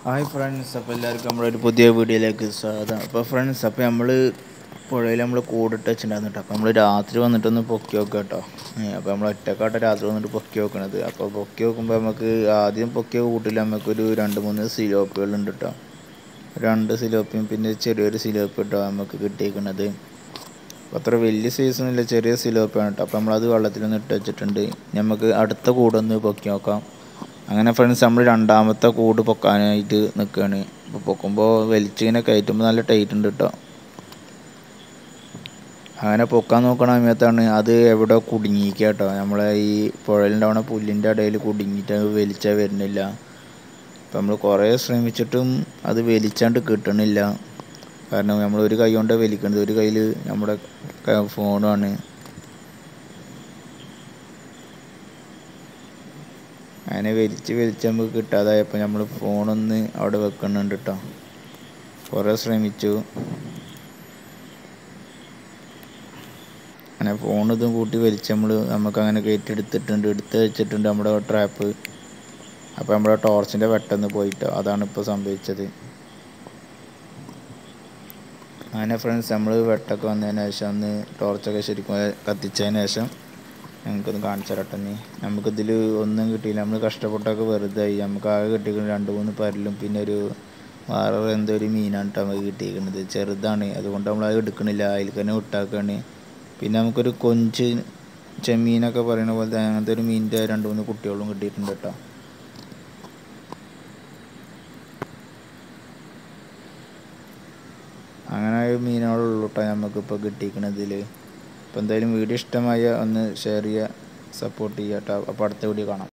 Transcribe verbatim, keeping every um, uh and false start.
Hi friends, അപ്പോൾ എല്ലാവർക്കും നമ്മളൊരു പുതിയ വീഡിയോയിലേക്ക് സ്വാഗതം. അപ്പോൾ ഫ്രണ്ട്സ്, അപ്പോൾ നമ്മൾ പുഴയിൽ നമ്മൾ കൂടിട്ട് വെച്ചിട്ടുണ്ടായിരുന്നു കേട്ടോ. അപ്പോൾ നമ്മൾ രാത്രി വന്നിട്ടൊന്ന് പൊക്കി നോക്കുക കേട്ടോ. അപ്പോൾ നമ്മൾ ഒറ്റക്കാട്ടെ രാത്രി വന്നിട്ട് പൊക്കി നോക്കണത്. അപ്പോൾ പൊക്കി നോക്കുമ്പോൾ നമുക്ക് ആദ്യം പൊക്കിയ കൂട്ടിൽ നമുക്കൊരു രണ്ട് മൂന്ന് സിലോപ്പികളുണ്ട് കേട്ടോ. രണ്ട് സിലോപ്പിയും പിന്നെ ചെറിയൊരു സിലോപ്പി കേട്ടോ നമുക്ക് കിട്ടിയിരിക്കുന്നത്. അപ്പോൾ അത്ര വലിയ സൈസൊന്നുമില്ല, ചെറിയ സിലോപ്പിയാണ് കേട്ടോ. അപ്പോൾ നമ്മളത് വെള്ളത്തിലൊന്ന് ഇട്ട് വെച്ചിട്ടുണ്ട്. നമുക്ക് അടുത്ത കൂടൊന്ന് പൊക്കി നോക്കാം. അങ്ങനെ ഫ്രണ്ട്സ്, നമ്മൾ രണ്ടാമത്തെ കൂട് പൊക്കാനായിട്ട് നിൽക്കുകയാണ്. അപ്പോൾ പൊക്കുമ്പോൾ വലിച്ചിങ്ങനെ കയറ്റുമ്പോൾ നല്ല ടൈറ്റ് ഉണ്ട് കേട്ടോ. അങ്ങനെ പൊക്കാൻ നോക്കണ സമയത്താണ് അത് എവിടെ കുടുങ്ങിക്കുക കേട്ടോ. നമ്മളെ ഈ പുഴയിലുണ്ടാവണ പുല്ലിൻ്റെ ഇടയിൽ കുടുങ്ങിയിട്ട് വലിച്ചാൽ വരുന്നില്ല. അപ്പോൾ നമ്മൾ കുറേ ശ്രമിച്ചിട്ടും അത് വലിച്ചാണ്ട് കിട്ടണില്ല. കാരണം നമ്മൾ ഒരു കൈ കൊണ്ട് വലിക്കുന്നത്, ഒരു കയ്യിൽ നമ്മുടെ ഫോണുമാണ്. അങ്ങനെ വലിച്ച് വലിച്ച് നമുക്ക് കിട്ടാതായപ്പോൾ നമ്മൾ ഫോണൊന്ന് അവിടെ വെക്കുന്നുണ്ട് കേട്ടോ. കുറേ ശ്രമിച്ചു. അങ്ങനെ ഫോൺ ഇതും കൂട്ടി വലിച്ച് നമ്മൾ നമുക്ക് അങ്ങനെ കയറ്റി എടുത്തിട്ടുണ്ട്, എടുത്ത് വെച്ചിട്ടുണ്ട് നമ്മുടെ ട്രാപ്പ്. അപ്പോൾ നമ്മുടെ ടോർച്ചിൻ്റെ വെട്ടൊന്ന് പോയിട്ടോ, അതാണ് ഇപ്പോൾ സംഭവിച്ചത്. അങ്ങനെ ഫ്രണ്ട്സ്, നമ്മൾ വെട്ടൊക്കെ വന്നതിന് ശേഷം ഒന്ന് ടോർച്ചൊക്കെ ശരിക്കും കത്തിച്ചതിന് ശേഷം നമുക്കൊന്ന് കാണിച്ചു തരട്ടെ. നീ നമുക്കിതിൽ ഒന്നും കിട്ടിയില്ല, നമ്മൾ കഷ്ടപ്പെട്ടൊക്കെ വെറുതെ ആയി. നമുക്ക് ആകെ കിട്ടിയിരിക്കുന്നത് രണ്ട് മൂന്ന് പരലും പിന്നെ ഒരു വേറെ എന്തോ ഒരു മീനാണ് കേട്ടോ നമുക്ക് കിട്ടിയിരിക്കുന്നത്. ചെറുതാണ്, അതുകൊണ്ട് നമ്മൾ അത് എടുക്കണില്ല, അതിൽ തന്നെ വിട്ടാക്കുകയാണ്. പിന്നെ നമുക്കൊരു കൊഞ്ച് ചെമ്മീനൊക്കെ പറയുന്ന പോലത്തെ അങ്ങനത്തെ ഒരു മീനിൻ്റെ രണ്ട് മൂന്ന് കുട്ടികളും കിട്ടിയിട്ടുണ്ട് കേട്ടോ. അങ്ങനെ മീനുകളുള്ളൂ കേട്ടോ നമുക്കിപ്പോൾ കിട്ടിയിരിക്കണതിൽ. അപ്പോൾ എന്തായാലും വീഡിയോ ഇഷ്ടമായ ഒന്ന് ഷെയർ ചെയ്യുക, സപ്പോർട്ട് ചെയ്യുക കേട്ടോ. അപ്പോൾ അടുത്ത വീഡിയോ കാണാം.